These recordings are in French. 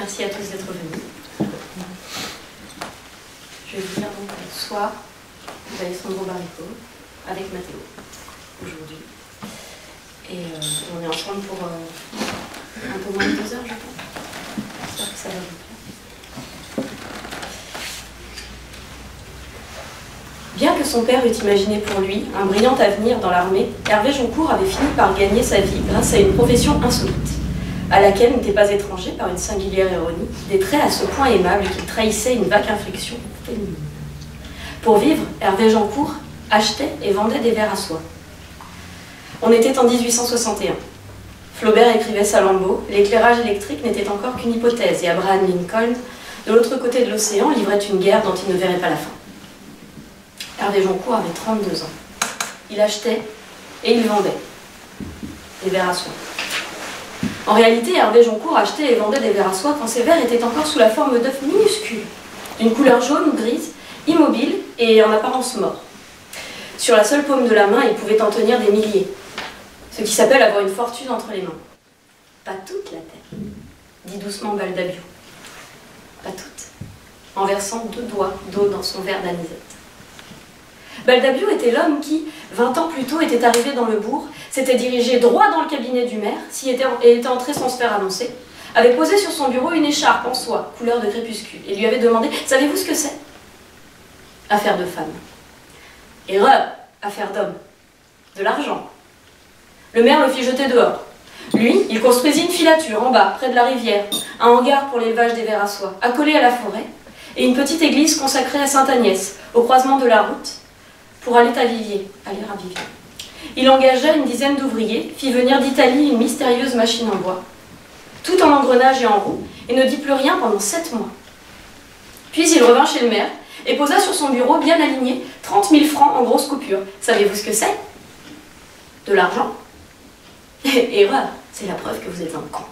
Merci à tous d'être venus. Je vais vous dire donc ce soir avec Alessandro Barrico, avec Matteo, aujourd'hui. Et on est ensemble pour un peu moins de 2 heures, je pense. J'espère que ça va vous plaire. Bien que son père eût imaginé pour lui un brillant avenir dans l'armée, Hervé Joncourt avait fini par gagner sa vie grâce à une profession insolite, à laquelle n'était pas étranger, par une singulière ironie, des traits à ce point aimables qu'il trahissait une vague inflexion féminine. Pour vivre, Hervé Joncourt achetait et vendait des verres à soie. On était en 1861. Flaubert écrivait Salammbô, l'éclairage électrique n'était encore qu'une hypothèse, et Abraham Lincoln, de l'autre côté de l'océan, livrait une guerre dont il ne verrait pas la fin. Hervé Joncourt avait 32 ans. Il achetait et il vendait des verres à soie. En réalité, Hervé Joncourt achetait et vendait des verres à soie quand ces verres étaient encore sous la forme d'œufs minuscules, d'une couleur jaune ou grise, immobiles et en apparence morts. Sur la seule paume de la main, il pouvait en tenir des milliers, ce qui s'appelle avoir une fortune entre les mains. Pas toute la terre, dit doucement Baldabio. Pas toute, en versant 2 doigts d'eau dans son verre d'anisette. Baldabio était l'homme qui, 20 ans plus tôt, était arrivé dans le bourg, s'était dirigé droit dans le cabinet du maire, et était entré sans se faire annoncer, avait posé sur son bureau une écharpe en soie, couleur de crépuscule, et lui avait demandé « Savez-vous ce que c'est ?» Affaire de femme. Erreur, affaire d'homme. De l'argent. Le maire le fit jeter dehors. Lui, il construisit une filature en bas, près de la rivière, un hangar pour l'élevage des vers à soie, accolé à la forêt, et une petite église consacrée à Sainte Agnès, au croisement de la route, pour aller à Viviers. Il engagea une dizaine d'ouvriers, fit venir d'Italie une mystérieuse machine en bois, tout en engrenage et en roue, et ne dit plus rien pendant 7 mois. Puis il revint chez le maire, et posa sur son bureau, bien aligné, 30 000 francs en grosses coupures. Savez-vous ce que c'est? De l'argent. Erreur, c'est la preuve que vous êtes un con.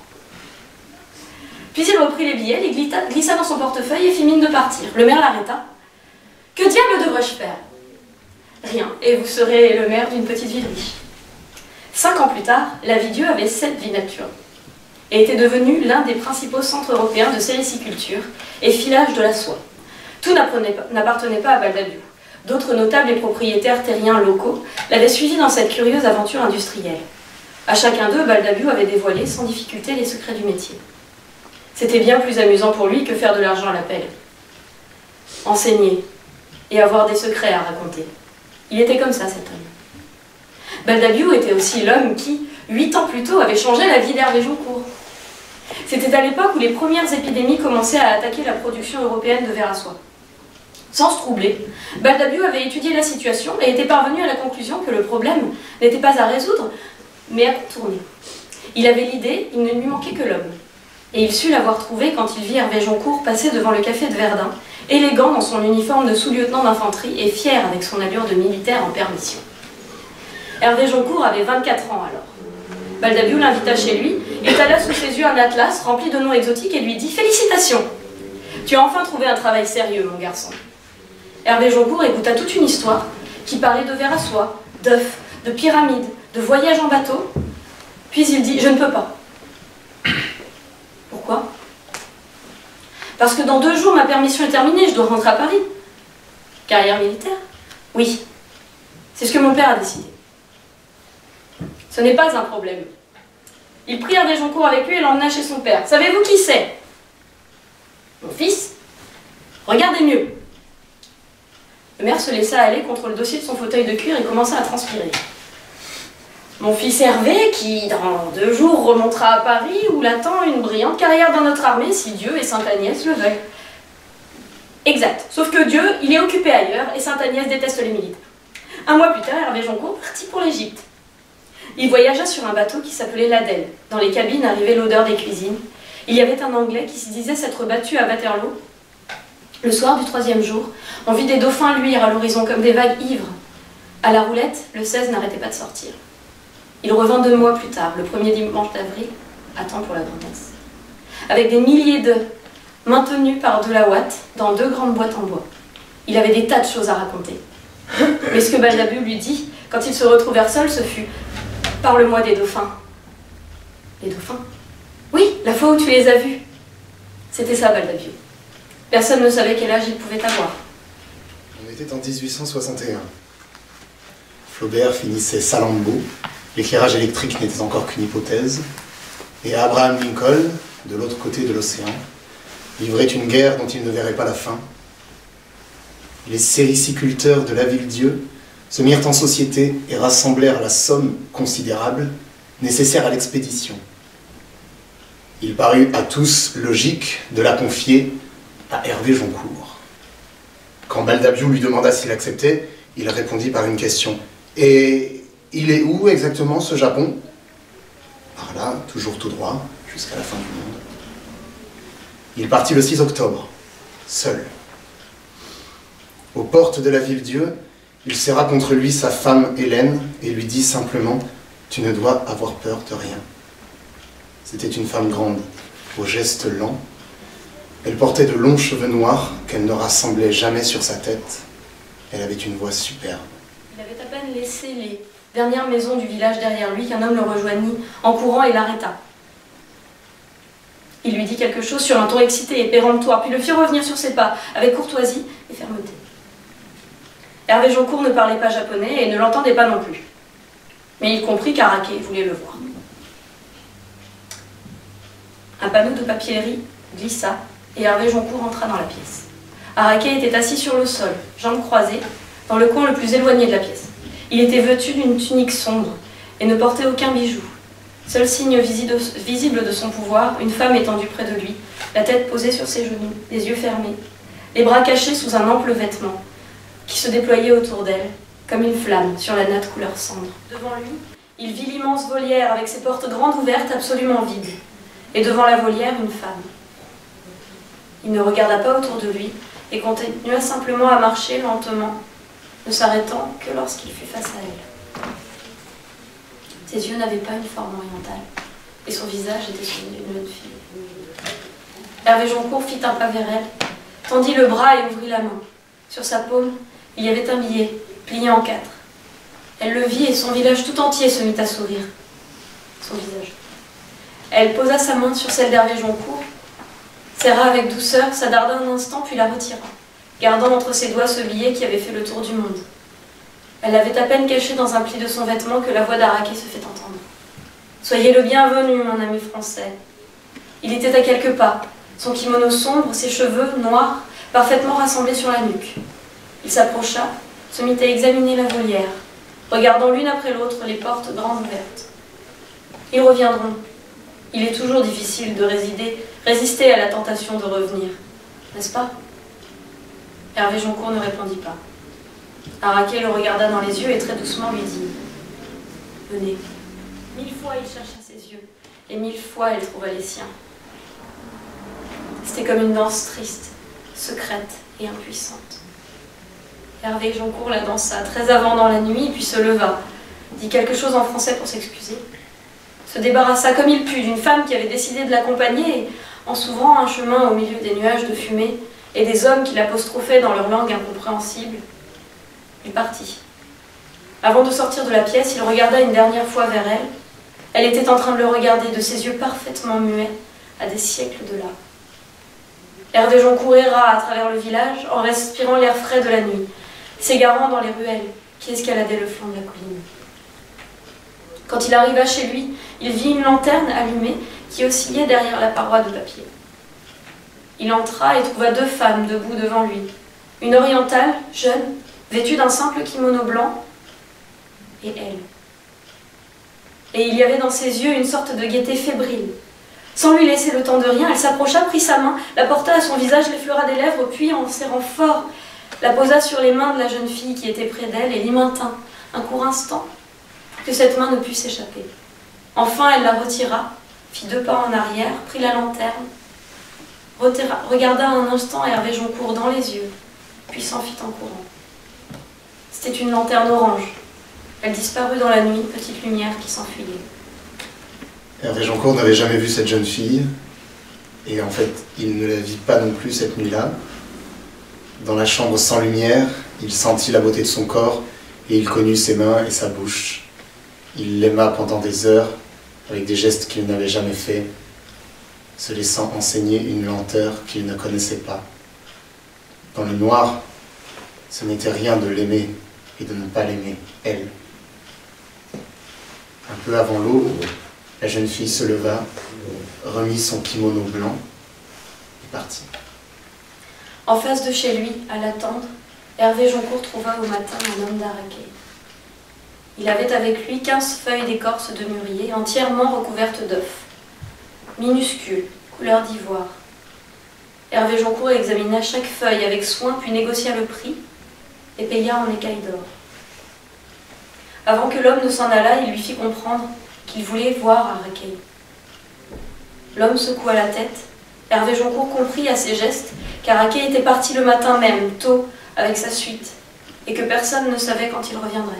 Puis il reprit les billets, les glissa dans son portefeuille et fit mine de partir. Le maire l'arrêta. Que diable devrais-je faire? Rien, et vous serez le maire d'une petite ville riche. 5 ans plus tard, la Vie-Dieu avait 7 vies naturelles et était devenue l'un des principaux centres européens de sériciculture et filage de la soie. Tout n'appartenait pas à Baldabio. D'autres notables et propriétaires terriens locaux l'avaient suivi dans cette curieuse aventure industrielle. À chacun d'eux, Baldabio avait dévoilé sans difficulté les secrets du métier. C'était bien plus amusant pour lui que faire de l'argent à la pelle. Enseigner et avoir des secrets à raconter. Il était comme ça, cet homme. Baldabio était aussi l'homme qui, 8 ans plus tôt, avait changé la vie d'Hervé Joncourt. C'était à l'époque où les premières épidémies commençaient à attaquer la production européenne de verre à soie. Sans se troubler, Baldabio avait étudié la situation et était parvenu à la conclusion que le problème n'était pas à résoudre, mais à contourner. Il avait l'idée, il ne lui manquait que l'homme. Et il sut l'avoir trouvé quand il vit Hervé Joncourt passer devant le café de Verdun, élégant dans son uniforme de sous-lieutenant d'infanterie et fier avec son allure de militaire en permission. Hervé Joncourt avait 24 ans alors. Baldabio l'invita chez lui, étala sous ses yeux un atlas rempli de noms exotiques et lui dit « Félicitations! Tu as enfin trouvé un travail sérieux, mon garçon. » Hervé Joncourt écouta toute une histoire qui parlait de verre à soie, d'œufs, de pyramides, de voyages en bateau. Puis il dit « Je ne peux pas. » Pourquoi? Parce que dans 2 jours, ma permission est terminée, je dois rentrer à Paris. Carrière militaire? Oui. C'est ce que mon père a décidé. Ce n'est pas un problème. Il prit Hervé Joncourt avec lui et l'emmena chez son père. Savez-vous qui c'est? Mon fils? Regardez mieux. Le maire se laissa aller contre le dossier de son fauteuil de cuir et commença à transpirer. Mon fils Hervé, qui dans 2 jours remontera à Paris, où l'attend une brillante carrière dans notre armée, si Dieu et Sainte Agnès le veulent. Exact. Sauf que Dieu, il est occupé ailleurs et Sainte Agnès déteste les militaires. 1 mois plus tard, Hervé Joncourt partit pour l'Égypte. Il voyagea sur un bateau qui s'appelait l'Adèle. Dans les cabines arrivait l'odeur des cuisines. Il y avait un Anglais qui se disait s'être battu à Waterloo. Le soir du 3e jour, on vit des dauphins luire à l'horizon comme des vagues ivres. À la roulette, le 16 n'arrêtait pas de sortir. Il revint 2 mois plus tard, le 1er dimanche d'avril, à temps pour la grand-messe, avec des milliers d'œufs maintenus par de la ouate dans 2 grandes boîtes en bois. Il avait des tas de choses à raconter. Mais ce que Baldabio lui dit, quand ils se retrouvèrent seuls, ce fut « Parle-moi des dauphins. » Les dauphins? Oui, la fois où tu les as vus. C'était ça, Baldabio. Personne ne savait quel âge il pouvait avoir. On était en 1861. Flaubert finissait Salammbô, l'éclairage électrique n'était encore qu'une hypothèse, et Abraham Lincoln, de l'autre côté de l'océan, livrait une guerre dont il ne verrait pas la fin. Les sériciculteurs de la Ville-Dieu se mirent en société et rassemblèrent la somme considérable nécessaire à l'expédition. Il parut à tous logique de la confier à Hervé Joncourt. Quand Baldabio lui demanda s'il acceptait, il répondit par une question. « Et il est où exactement ce Japon ?» Par là, toujours tout droit, jusqu'à la fin du monde. Il partit le 6 octobre, seul. Aux portes de la Ville-Dieu, il serra contre lui sa femme Hélène et lui dit simplement « Tu ne dois avoir peur de rien ». C'était une femme grande, aux gestes lents. Elle portait de longs cheveux noirs qu'elle ne rassemblait jamais sur sa tête. Elle avait une voix superbe. Il avait à peine laissé les dernières maisons du village derrière lui qu'un homme le rejoignit en courant et l'arrêta. Il lui dit quelque chose sur un ton excité et péremptoire, puis le fit revenir sur ses pas avec courtoisie et fermeté. Hervé Joncourt ne parlait pas japonais et ne l'entendait pas non plus. Mais il comprit qu'Araké voulait le voir. Un panneau de papier glissa et Hervé Joncourt entra dans la pièce. Araké était assis sur le sol, jambes croisées, dans le coin le plus éloigné de la pièce. Il était vêtu d'une tunique sombre et ne portait aucun bijou. Seul signe visible de son pouvoir, une femme étendue près de lui, la tête posée sur ses genoux, les yeux fermés, les bras cachés sous un ample vêtement qui se déployait autour d'elle, comme une flamme sur la natte couleur cendre. Devant lui, il vit l'immense volière avec ses portes grandes ouvertes, absolument vides, et devant la volière, une femme. Il ne regarda pas autour de lui et continua simplement à marcher lentement, ne s'arrêtant que lorsqu'il fut face à elle. Ses yeux n'avaient pas une forme orientale, et son visage était celui d'une jeune fille. Hervé Joncourt fit un pas vers elle, tendit le bras et ouvrit la main. Sur sa paume, il y avait un billet, plié en 4. Elle le vit et son visage tout entier se mit à sourire. Son visage. Elle posa sa main sur celle d'Hervé Joncourt, serra avec douceur, s'attarda un instant puis la retira, gardant entre ses doigts ce billet qui avait fait le tour du monde. Elle l'avait à peine caché dans un pli de son vêtement que la voix d'Araké se fait entendre. « Soyez le bienvenu, mon ami français. » Il était à quelques pas, son kimono sombre, ses cheveux noirs, parfaitement rassemblés sur la nuque. Il s'approcha, se mit à examiner la volière, regardant l'une après l'autre les portes grandes ouvertes. « Ils reviendront. Il est toujours difficile de résister à la tentation de revenir, n'est-ce pas ?» Hervé Joncourt ne répondit pas. Araké le regarda dans les yeux et très doucement lui dit « Venez. » 1000 fois il chercha ses yeux, et 1000 fois elle trouva les siens. C'était comme une danse triste, secrète et impuissante. Hervé Joncourt la dansa très avant dans la nuit, puis se leva, dit quelque chose en français pour s'excuser, se débarrassa comme il put d'une femme qui avait décidé de l'accompagner, et en s'ouvrant un chemin au milieu des nuages de fumée et des hommes qui l'apostrophaient dans leur langue incompréhensible, il partit. Avant de sortir de la pièce, il regarda une dernière fois vers elle. Elle était en train de le regarder, de ses yeux parfaitement muets, à des siècles de là. Hervé Joncourt erra à travers le village en respirant l'air frais de la nuit, s'égarant dans les ruelles qui escaladaient le flanc de la colline. Quand il arriva chez lui, il vit une lanterne allumée qui oscillait derrière la paroi de papier. Il entra et trouva 2 femmes debout devant lui. Une orientale, jeune, vêtue d'un simple kimono blanc, et elle. Et il y avait dans ses yeux une sorte de gaieté fébrile. Sans lui laisser le temps de rien, elle s'approcha, prit sa main, la porta à son visage, l'effleura des lèvres, puis, en serrant fort, la posa sur les mains de la jeune fille qui était près d'elle et l'y maintint un court instant pour que cette main ne pût s'échapper. Enfin, elle la retira, fit 2 pas en arrière, prit la lanterne, regarda un instant Hervé Joncourt dans les yeux, puis s'enfuit en courant. C'était une lanterne orange. Elle disparut dans la nuit, petite lumière qui s'enfuyait. Hervé Joncourt n'avait jamais vu cette jeune fille, et en fait, il ne la vit pas non plus cette nuit-là. Dans la chambre sans lumière, il sentit la beauté de son corps, et il connut ses mains et sa bouche. Il l'aima pendant des heures, avec des gestes qu'il n'avait jamais faits. se laissant enseigner une lenteur qu'il ne connaissait pas. Dans le noir, ce n'était rien de l'aimer et de ne pas l'aimer, elle. Un peu avant l'aube, la jeune fille se leva, remit son kimono blanc et partit. En face de chez lui, à l'attendre, Hervé Joncourt trouva au matin un homme d'Araké. Il avait avec lui 15 feuilles d'écorce de mûrier entièrement recouvertes d'œufs, minuscules, couleur d'ivoire. Hervé Joncourt examina chaque feuille avec soin, puis négocia le prix et paya en écailles d'or. Avant que l'homme ne s'en allât, il lui fit comprendre qu'il voulait voir Araké. L'homme secoua la tête. Hervé Joncourt comprit à ses gestes qu'Araké était parti le matin même, tôt, avec sa suite, et que personne ne savait quand il reviendrait.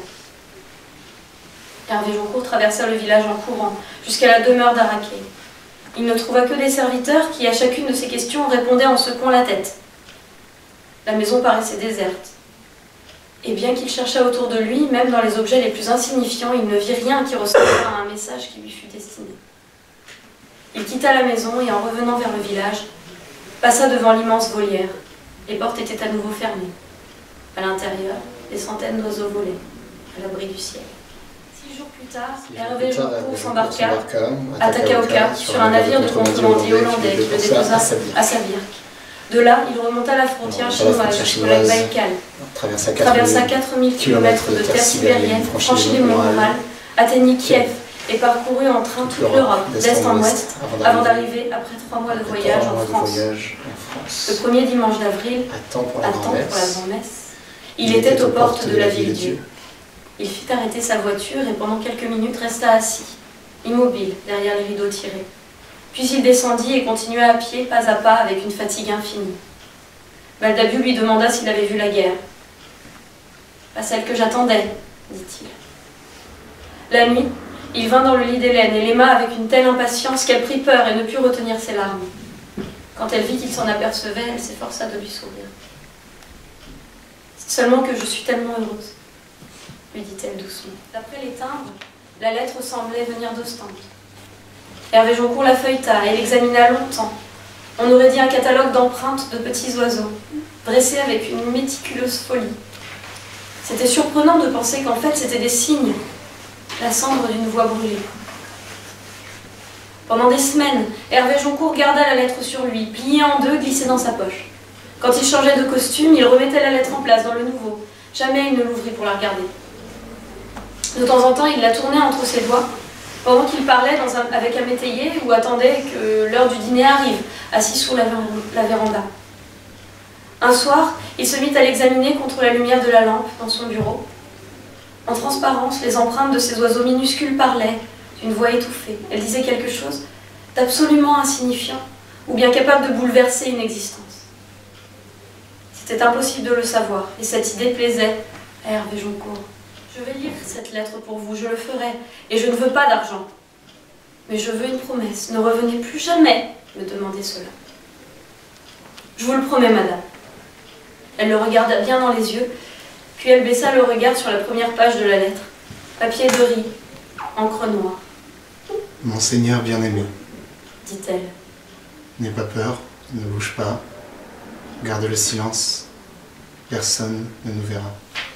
Hervé Joncourt traversa le village en courant, jusqu'à la demeure d'Araké. Il ne trouva que des serviteurs qui, à chacune de ses questions, répondaient en secouant la tête. La maison paraissait déserte. Et bien qu'il cherchât autour de lui, même dans les objets les plus insignifiants, il ne vit rien qui ressemblât à un message qui lui fût destiné. Il quitta la maison et, en revenant vers le village, passa devant l'immense volière. Les portes étaient à nouveau fermées. À l'intérieur, des centaines d'oiseaux volaient, à l'abri du ciel. 6 jours plus tard, Hervé Joncourt s'embarqua à Takaoka sur un navire de contrebandier hollandais qui le déposa à Sabirk. De là, il remonta la frontière chinoise jusqu'au lac Baïkal, traversa 4000 km de terre sibérienne, franchit les monts Ural, atteignit Kiev et parcourut en train toute l'Europe, d'est en ouest, avant d'arriver, après 3 mois de voyage, en France. Le premier dimanche d'avril, à temps pour la grand-messe, il était aux portes de la Ville-Dieu. Il fit arrêter sa voiture et pendant quelques minutes resta assis, immobile, derrière les rideaux tirés. Puis il descendit et continua à pied, pas à pas, avec une fatigue infinie. Baldabiou lui demanda s'il avait vu la guerre. « Pas celle que j'attendais, dit-il. » La nuit, il vint dans le lit d'Hélène et l'aima avec une telle impatience qu'elle prit peur et ne put retenir ses larmes. Quand elle vit qu'il s'en apercevait, elle s'efforça de lui sourire. « C'est seulement que je suis tellement heureuse, » lui dit-elle doucement. D'après les timbres, la lettre semblait venir d'Ostende. Hervé Joncourt la feuilleta et l'examina longtemps. On aurait dit un catalogue d'empreintes de petits oiseaux, dressés avec une méticuleuse folie. C'était surprenant de penser qu'en fait c'était des signes, la cendre d'une voix brûlée. Pendant des semaines, Hervé Joncourt garda la lettre sur lui, pliée en deux, glissée dans sa poche. Quand il changeait de costume, il remettait la lettre en place dans le nouveau. Jamais il ne l'ouvrit pour la regarder. De temps en temps, il la tournait entre ses doigts, pendant qu'il parlait avec un métayer ou attendait que l'heure du dîner arrive, assis sous la véranda. Un soir, il se mit à l'examiner contre la lumière de la lampe dans son bureau. En transparence, les empreintes de ces oiseaux minuscules parlaient d'une voix étouffée. Elles disaient quelque chose d'absolument insignifiant, ou bien capable de bouleverser une existence. C'était impossible de le savoir, et cette idée plaisait à Hervé Joncourt. Je vais lire cette lettre pour vous, je le ferai, et je ne veux pas d'argent. Mais je veux une promesse, ne revenez plus jamais me demander cela. Je vous le promets, madame. Elle le regarda bien dans les yeux, puis elle baissa le regard sur la première page de la lettre. Papier de riz, encre noire. Mon Seigneur bien-aimé, dit-elle. N'aie pas peur, ne bouge pas, garde le silence, personne ne nous verra.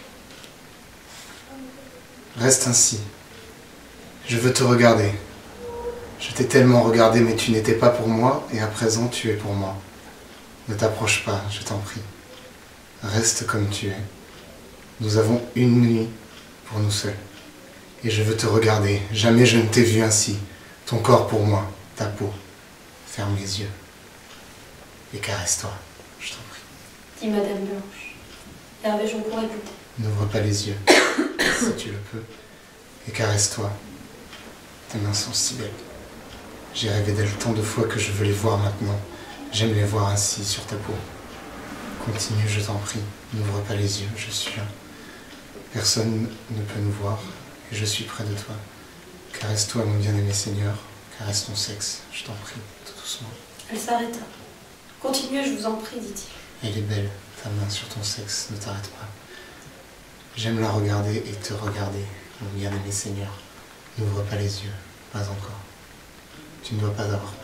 Reste ainsi. Je veux te regarder. Je t'ai tellement regardé, mais tu n'étais pas pour moi, et à présent tu es pour moi. Ne t'approche pas, je t'en prie. Reste comme tu es. Nous avons une nuit pour nous seuls. Et je veux te regarder. Jamais je ne t'ai vu ainsi. Ton corps pour moi, ta peau. Ferme les yeux. Et caresse-toi, je t'en prie. Dit Madame Blanche. Hervé Joncourt écoutait. N'ouvre pas les yeux, si tu le peux, et caresse-toi. Tes mains sont si belles. J'ai rêvé d'elles tant de fois que je veux les voir maintenant. J'aime les voir ainsi sur ta peau. Continue, je t'en prie. N'ouvre pas les yeux, je suis là. Personne ne peut nous voir, et je suis près de toi. Caresse-toi, mon bien-aimé Seigneur. Caresse ton sexe, je t'en prie, tout doucement. Elle s'arrêta. Continuez, je vous en prie, dit-il. Elle est belle, ta main sur ton sexe, ne t'arrête pas. J'aime la regarder et te regarder, mon bien-aimé Seigneur. N'ouvre pas les yeux, pas encore. Tu ne dois pas avoir peur,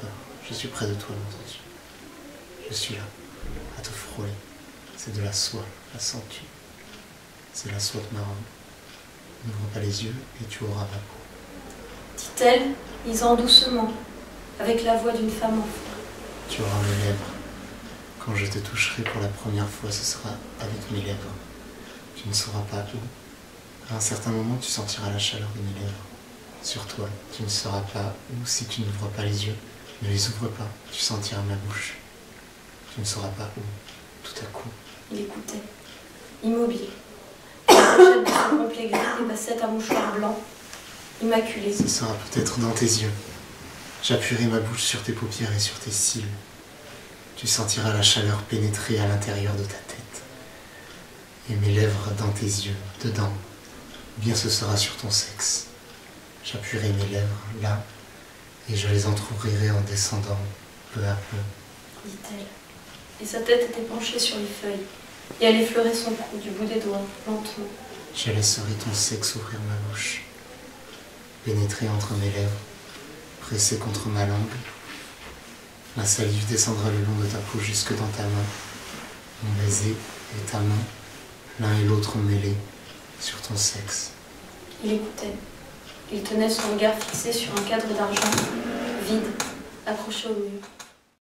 Je suis près de toi, mon Dieu. Je suis là, à te frôler. C'est de la soie, la sens-tu? C'est la soie de ma robe. N'ouvre pas les yeux et tu auras ma peau. Dit-elle, lisant doucement, avec la voix d'une femme enfant. Tu auras mes lèvres. Quand je te toucherai pour la première fois, ce sera avec mes lèvres. Tu ne sauras pas où. À un certain moment, tu sentiras la chaleur de mes lèvres. Sur toi, tu ne sauras pas où si tu n'ouvres pas les yeux. Ne les ouvre pas, tu sentiras ma bouche. Tu ne sauras pas où. Tout à coup. Il écoutait, immobile. La pochette de son complet gris dépassait un mouchoir blanc, immaculé. Ce sera peut-être dans tes yeux. J'appuierai ma bouche sur tes paupières et sur tes cils. Tu sentiras la chaleur pénétrer à l'intérieur de ta tête. Et mes lèvres dans tes yeux, dedans. Bien ce sera sur ton sexe. J'appuierai mes lèvres là, et je les entrouvrirai en descendant, peu à peu. Dit-elle. Et sa tête était penchée sur les feuilles, et elle effleurait son cou du bout des doigts, lentement. Je laisserai ton sexe ouvrir ma bouche, pénétrer entre mes lèvres, presser contre ma langue. Ma salive descendra le long de ta peau jusque dans ta main. Mon baiser et ta main, l'un et l'autre mêlés, sur ton sexe. Il écoutait. Il tenait son regard fixé sur un cadre d'argent, vide, accroché au mur.